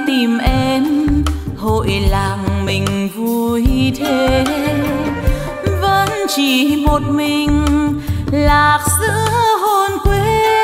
tìm em, hội làng mình vui thế, vẫn chỉ một mình lạc giữa hồn quê.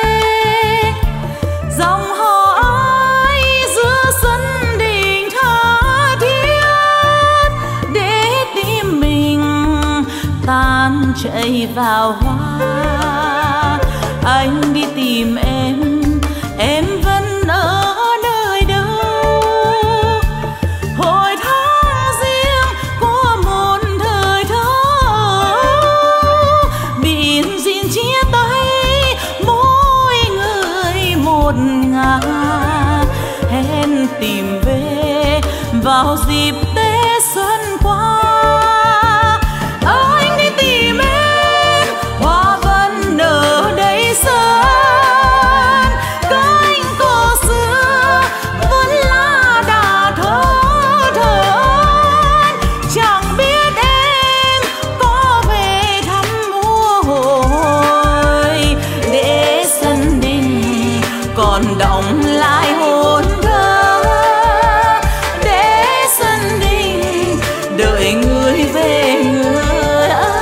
Dòng hò ai giữa sân đình tha thiết để tim mình tan chảy vào hoa. Anh đi tìm em vẫn ở nơi đâu? Hồi tháng riêng của một thời thơ, biển gìn chia tay mỗi người một ngả. Hẹn tìm về vào dịp Tết xuân qua. Anh đi tìm em, hoa vẫn nở đầy sân, cánh cỏ xưa vẫn lá đà thơ thớn. Chẳng biết em có về thăm mua hồi, để sân đình còn đọng lại hồn thơ, để sân đình đợi người về người ơi.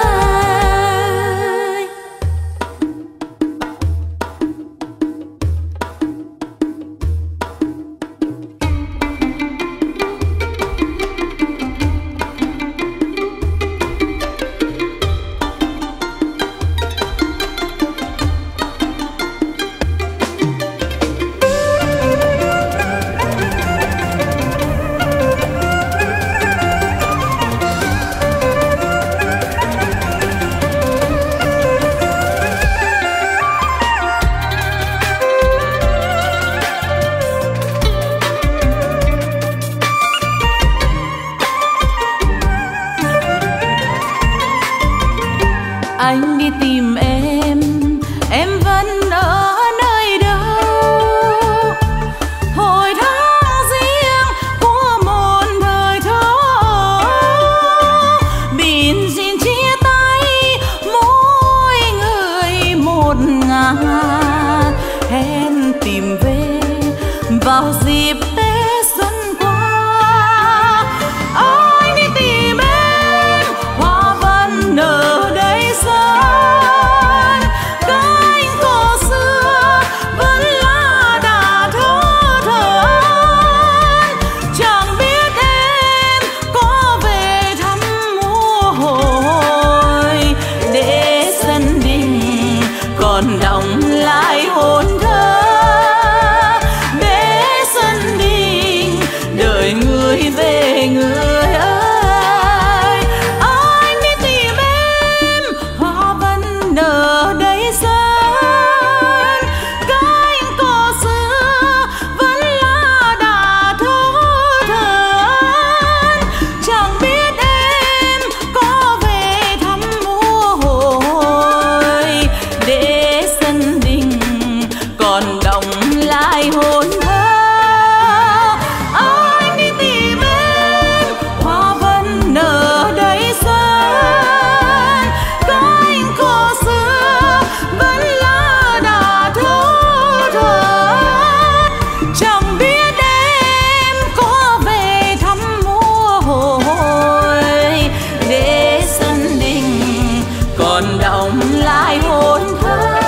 Anh đi tìm em vẫn ở nơi đâu? Hồi tháng riêng của một thời thơ, biển gìn chia tay mỗi người một ngả. Hẹn tìm về vào dịp Tết xuân qua. Anh đi tìm em, hoa vẫn nở đầy sân, cánh cỏ xưa vẫn lá đà thơ thớn. Chẳng biết em có về thăm mua hồi, để sân đình còn đọng lại hồn thơ, để sân đình đợi người về người ơi. Anh đi tìm em, hoa vẫn nở đầy sân, cánh cỏ xưa vẫn lá đà thơ thớn. Chẳng biết em có về thăm mua hồi, để sân đình còn đọng lại hồn thơ. Anh đi tìm em, hoa vẫn nở đầy sân, cánh cỏ xưa vẫn lá đà thơ thớn. Chẳng biết em có về thăm mua hồi, để sân đình còn đọng lại hồn thơ.